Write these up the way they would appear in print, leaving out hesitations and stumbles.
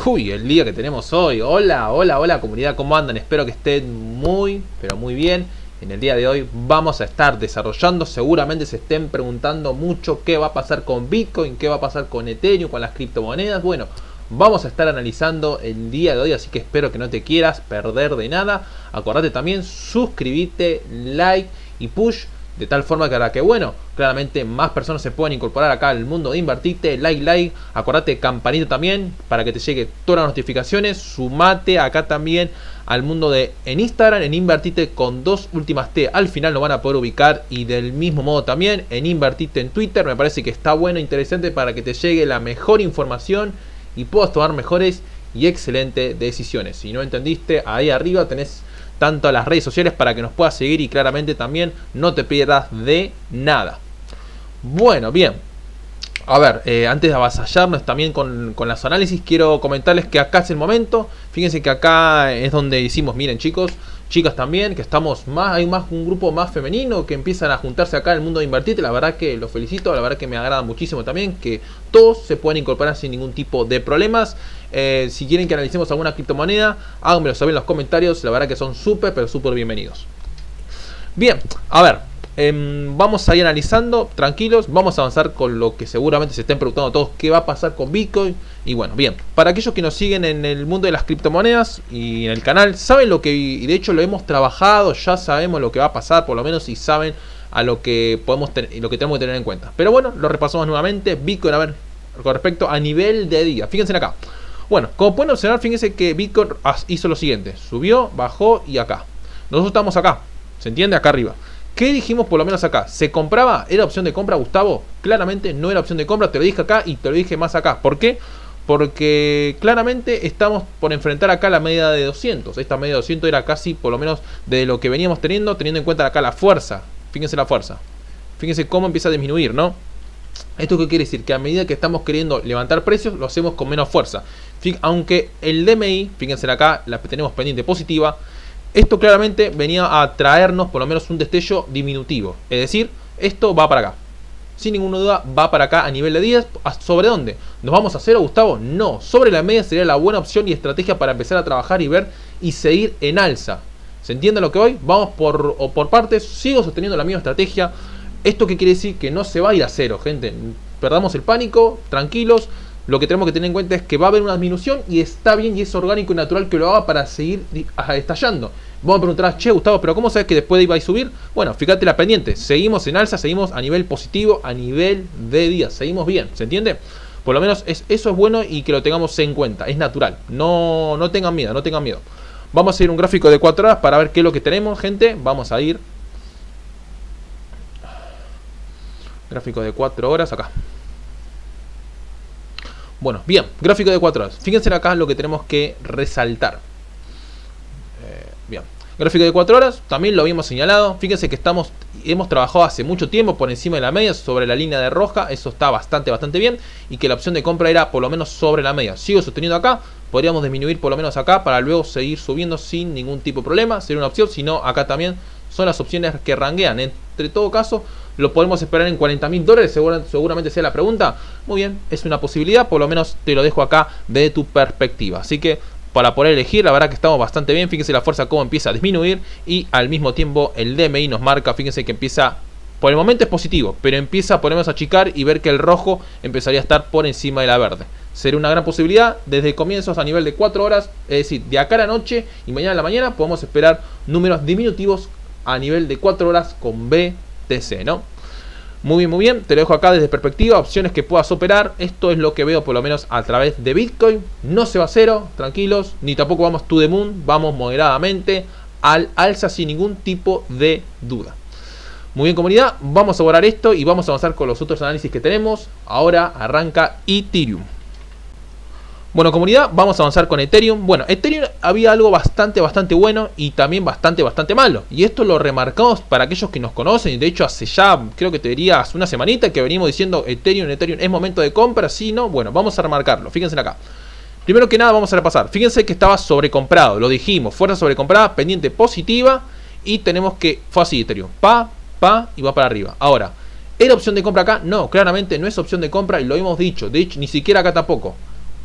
Uy, el día que tenemos hoy. Hola, hola, hola comunidad, ¿cómo andan? Espero que estén muy, pero muy bien. En el día de hoy vamos a estar desarrollando, seguramente se estén preguntando mucho qué va a pasar con Bitcoin, qué va a pasar con Ethereum, con las criptomonedas. Bueno, vamos a estar analizando el día de hoy, así que espero que no te quieras perder de nada. Acordate también, suscribite, like y push, de tal forma que hará que, bueno, claramente más personas se puedan incorporar acá al mundo de Invertite. Like, acordate, campanita también para que te llegue todas las notificaciones. Sumate acá también al mundo de en Instagram, en Invertite con dos últimas T al final lo van a poder ubicar, y del mismo modo también en Invertite en Twitter. Me parece que está bueno, interesante para que te llegue la mejor información y puedas tomar mejores y excelentes decisiones. Si no entendiste, ahí arriba tenés tanto a las redes sociales para que nos puedas seguir, y claramente también no te pierdas de nada. Bueno, bien, a ver, antes de avasallarnos también con los análisis, quiero comentarles que acá es el momento. Fíjense que acá es donde decimos, miren chicos, chicas también, que estamos más, hay más un grupo más femenino que empiezan a juntarse acá en el mundo de Invertite. La verdad que los felicito, la verdad que me agrada muchísimo también que todos se puedan incorporar sin ningún tipo de problemas. Si quieren que analicemos alguna criptomoneda, háganmelo saber en los comentarios. La verdad que son súper, pero súper bienvenidos. Bien, a ver, vamos a ir analizando, tranquilos. Vamos a avanzar con lo que seguramente se estén preguntando todos, qué va a pasar con Bitcoin. Y bueno, bien, para aquellos que nos siguen en el mundo de las criptomonedas y en el canal, saben lo que, y de hecho lo hemos trabajado, ya sabemos lo que va a pasar, por lo menos, y saben a lo que podemos y lo que tenemos que tener en cuenta. Pero bueno, lo repasamos nuevamente. Bitcoin, a ver, con respecto a nivel de día, fíjense acá. Bueno, como pueden observar, fíjense que Bitcoin hizo lo siguiente: subió, bajó y acá. Nosotros estamos acá, ¿se entiende? Acá arriba. ¿Qué dijimos por lo menos acá? ¿Se compraba? ¿Era opción de compra, Gustavo? Claramente no era opción de compra, te lo dije acá y te lo dije más acá. ¿Por qué? Porque claramente estamos por enfrentar acá la media de 200. Esta media de 200 era casi por lo menos de lo que veníamos teniendo en cuenta acá la fuerza. Fíjense la fuerza. Fíjense cómo empieza a disminuir, ¿no? ¿Esto qué quiere decir? Que a medida que estamos queriendo levantar precios, lo hacemos con menos fuerza. Aunque el DMI, fíjense acá, la tenemos pendiente positiva. Esto claramente venía a traernos por lo menos un destello diminutivo. Es decir, esto va para acá. Sin ninguna duda va para acá a nivel de días. ¿Sobre dónde? ¿Nos vamos a cero, Gustavo? No. Sobre la media sería la buena opción y estrategia para empezar a trabajar y ver y seguir en alza. ¿Se entiende lo que voy? Vamos por partes. Sigo sosteniendo la misma estrategia. ¿Esto qué quiere decir? Que no se va a ir a cero, gente. Perdamos el pánico, tranquilos. Lo que tenemos que tener en cuenta es que va a haber una disminución, y está bien y es orgánico y natural que lo haga para seguir estallando. Vamos a preguntar, che, Gustavo, pero ¿cómo sabes que después iba a subir? Bueno, fíjate la pendiente. Seguimos en alza, seguimos a nivel positivo, a nivel de días. Seguimos bien, ¿se entiende? Por lo menos eso es bueno y que lo tengamos en cuenta. Es natural. No tengan miedo, no tengan miedo. Vamos a ir un gráfico de 4 horas para ver qué es lo que tenemos, gente. Vamos a ir. Gráfico de 4 horas acá. Bueno, bien, gráfico de 4 horas. Fíjense acá lo que tenemos que resaltar. Bien, gráfico de 4 horas, también lo habíamos señalado. Fíjense que hemos trabajado hace mucho tiempo por encima de la media, sobre la línea de roja. Eso está bastante bien. Y que la opción de compra era por lo menos sobre la media. Sigo sosteniendo acá. Podríamos disminuir por lo menos acá para luego seguir subiendo sin ningún tipo de problema. Sería una opción, si no, acá también son las opciones que ranguean. Entre todo caso, lo podemos esperar en $40.000, seguramente sea la pregunta. Muy bien, es una posibilidad, por lo menos te lo dejo acá de tu perspectiva. Así que para poder elegir, la verdad que estamos bastante bien. Fíjense la fuerza cómo empieza a disminuir, y al mismo tiempo el DMI nos marca, fíjense que empieza, por el momento es positivo, pero empieza por lo menos a achicar y ver que el rojo empezaría a estar por encima de la verde. Sería una gran posibilidad. Desde comienzos a nivel de 4 horas, es decir, de acá a la noche y mañana a la mañana, podemos esperar números diminutivos a nivel de 4 horas con BTC, ¿no? Muy bien, te lo dejo acá desde perspectiva, opciones que puedas operar. Esto es lo que veo por lo menos a través de Bitcoin. No se va a cero, tranquilos, ni tampoco vamos to the moon, vamos moderadamente al alza sin ningún tipo de duda. Muy bien, comunidad, vamos a borrar esto y vamos a avanzar con los otros análisis que tenemos. Ahora arranca Ethereum. Bueno, comunidad, vamos a avanzar con Ethereum. Bueno, Ethereum había algo bastante bueno y también bastante malo. Y esto lo remarcamos para aquellos que nos conocen. Y de hecho hace ya, creo que te diría, hace una semanita que venimos diciendo Ethereum es momento de compra, ¿sí, no? Bueno, vamos a remarcarlo, fíjense acá. Primero que nada vamos a repasar. Fíjense que estaba sobrecomprado, lo dijimos, fuerza sobrecomprada, pendiente positiva. Y tenemos que, fue así Ethereum, y va para arriba. Ahora, ¿era opción de compra acá? No, claramente no es opción de compra y lo hemos dicho. De hecho, ni siquiera acá tampoco.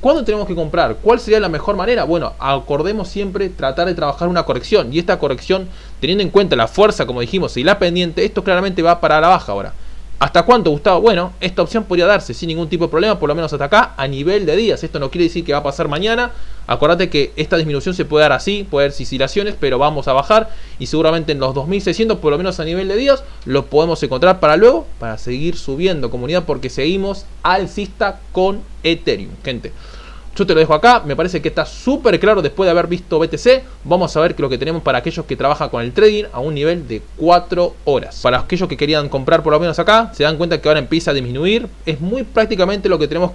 ¿Cuándo tenemos que comprar? ¿Cuál sería la mejor manera? Bueno, acordemos siempre tratar de trabajar una corrección. Y esta corrección, teniendo en cuenta la fuerza, como dijimos, y la pendiente, esto claramente va para la baja ahora. ¿Hasta cuánto, Gustavo? Bueno, esta opción podría darse sin ningún tipo de problema, por lo menos hasta acá, a nivel de días. Esto no quiere decir que va a pasar mañana. Acordate que esta disminución se puede dar así, puede haber oscilaciones, pero vamos a bajar. Y seguramente en los 2600, por lo menos a nivel de días, lo podemos encontrar para luego, para seguir subiendo, comunidad, porque seguimos alcista con Ethereum, gente. Yo te lo dejo acá, me parece que está súper claro después de haber visto BTC. Vamos a ver lo que tenemos para aquellos que trabajan con el trading a un nivel de 4 horas. Para aquellos que querían comprar por lo menos acá, se dan cuenta que ahora empieza a disminuir. Es muy prácticamente lo que tenemos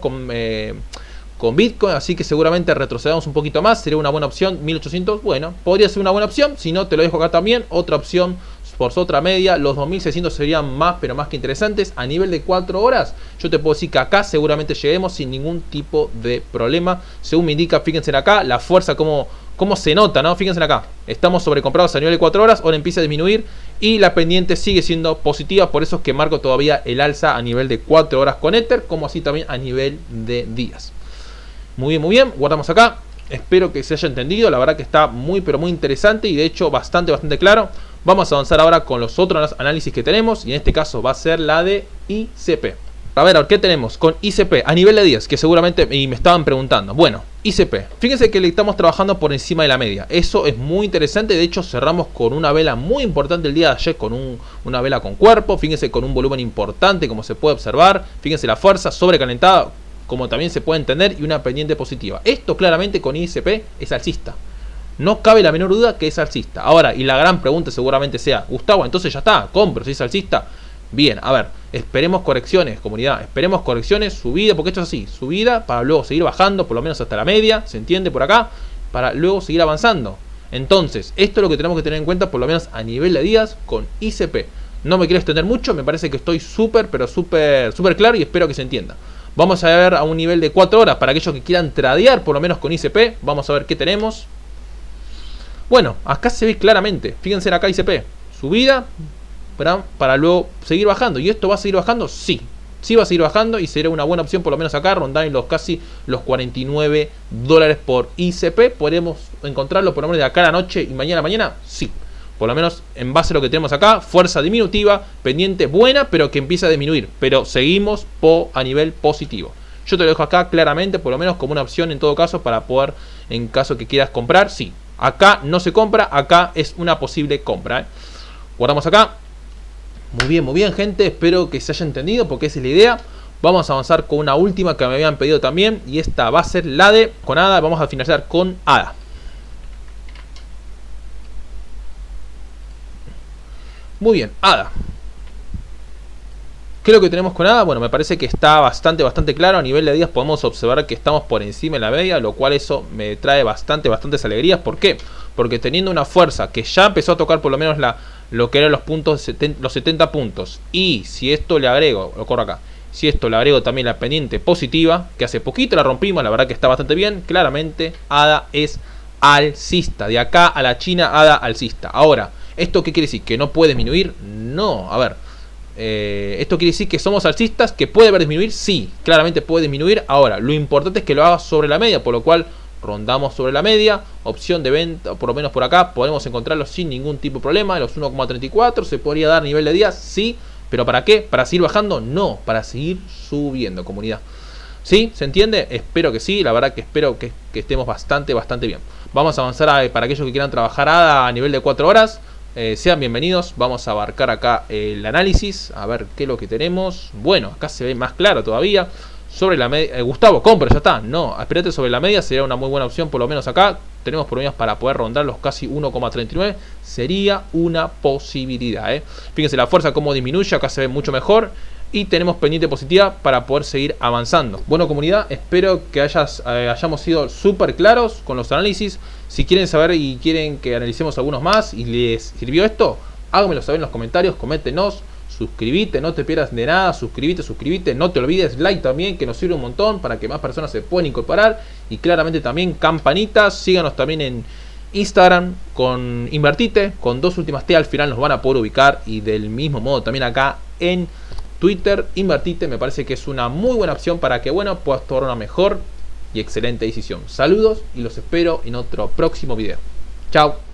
con Bitcoin, así que seguramente retrocedamos un poquito más. Sería una buena opción, 1800, bueno, podría ser una buena opción. Si no, te lo dejo acá también, otra opción por otra media, los 2600 serían más, pero más que interesantes. A nivel de 4 horas, yo te puedo decir que acá seguramente lleguemos sin ningún tipo de problema. Según me indica, fíjense en acá, la fuerza cómo se nota, ¿no? Fíjense en acá, estamos sobrecomprados a nivel de 4 horas, ahora empieza a disminuir y la pendiente sigue siendo positiva. Por eso es que marco todavía el alza a nivel de 4 horas con Ether, como así también a nivel de días. Muy bien, guardamos acá. Espero que se haya entendido, la verdad que está muy pero muy interesante y de hecho bastante claro. Vamos a avanzar ahora con los otros análisis que tenemos y en este caso va a ser la de ICP. A ver, ¿qué tenemos con ICP a nivel de días? Que seguramente me estaban preguntando. Bueno, ICP, fíjense que le estamos trabajando por encima de la media. Eso es muy interesante, de hecho cerramos con una vela muy importante el día de ayer, con una vela con cuerpo. Fíjense con un volumen importante como se puede observar. Fíjense la fuerza sobrecalentada, como también se puede entender, y una pendiente positiva. Esto claramente con ICP es alcista. No cabe la menor duda que es alcista. Ahora, y la gran pregunta seguramente sea, Gustavo, entonces ya está, compro si es alcista. Bien, a ver, esperemos correcciones, comunidad. Esperemos correcciones, subida, porque esto es así. Subida para luego seguir bajando, por lo menos hasta la media, ¿se entiende por acá? Para luego seguir avanzando. Entonces, esto es lo que tenemos que tener en cuenta, por lo menos a nivel de días, con ICP. No me quiero extender mucho, me parece que estoy súper claro y espero que se entienda. Vamos a ver a un nivel de 4 horas para aquellos que quieran tradear, por lo menos con ICP. Vamos a ver qué tenemos. Bueno, acá se ve claramente, fíjense acá ICP, subida para luego seguir bajando. ¿Y esto va a seguir bajando? Sí, sí va a seguir bajando y será una buena opción por lo menos acá, rondar en casi los $49 por ICP. Podremos encontrarlo por lo menos de acá a la noche y mañana, sí. Por lo menos en base a lo que tenemos acá, fuerza diminutiva, pendiente buena, pero que empieza a disminuir. Pero seguimos a nivel positivo. Yo te lo dejo acá claramente, por lo menos como una opción en todo caso para poder, en caso que quieras comprar, sí. Acá no se compra, acá es una posible compra, ¿eh? Guardamos acá. Muy bien, gente. Espero que se haya entendido porque esa es la idea. Vamos a avanzar con una última que me habían pedido también. Y esta va a ser la de con ADA. Vamos a finalizar con ADA. Muy bien, ADA. ¿Qué es lo que tenemos con ADA? Bueno, me parece que está bastante claro. A nivel de días podemos observar que estamos por encima de la media, lo cual eso me trae bastantes alegrías. ¿Por qué? Porque teniendo una fuerza que ya empezó a tocar por lo menos lo que eran los puntos, los 70 puntos. Y si esto le agrego, lo corro acá, si esto le agrego también la pendiente positiva, que hace poquito la rompimos, la verdad que está bastante bien. Claramente ADA es alcista. De acá a la China, ADA alcista. Ahora, ¿esto qué quiere decir? ¿Que no puede disminuir? No, a ver. Esto quiere decir que somos alcistas, que puede haber disminuir, sí, claramente puede disminuir. Ahora, lo importante es que lo haga sobre la media, por lo cual rondamos sobre la media, opción de venta, por lo menos por acá podemos encontrarlo sin ningún tipo de problema. Los 1,34 se podría dar a nivel de días, sí, pero ¿para qué? ¿Para seguir bajando? No, para seguir subiendo, comunidad. ¿Sí? ¿Se entiende? Espero que sí, la verdad que espero que estemos bastante bien. Vamos a avanzar para aquellos que quieran trabajar a nivel de 4 horas. Sean bienvenidos, vamos a abarcar acá el análisis, a ver qué es lo que tenemos. Bueno, acá se ve más claro todavía. Sobre la media, Gustavo, compra, ya está. No, espérate, sobre la media sería una muy buena opción, por lo menos acá. Tenemos problemas para poder rondar los casi 1,39. Sería una posibilidad, ¿eh? Fíjense la fuerza cómo disminuye, acá se ve mucho mejor. Y tenemos pendiente positiva para poder seguir avanzando. Bueno, comunidad, espero que hayamos sido súper claros con los análisis. Si quieren saber y quieren que analicemos algunos más y les sirvió esto, háganmelo saber en los comentarios, coméntenos, suscríbete, no te pierdas de nada, suscríbete, no te olvides, like también, que nos sirve un montón para que más personas se puedan incorporar. Y claramente también campanitas, síganos también en Instagram con Invertite, con 2 últimas T al final nos van a poder ubicar. Y del mismo modo también acá en Twitter, Invertite, me parece que es una muy buena opción para que, bueno, puedas tomar una mejor y excelente decisión. Saludos y los espero en otro próximo video. Chao.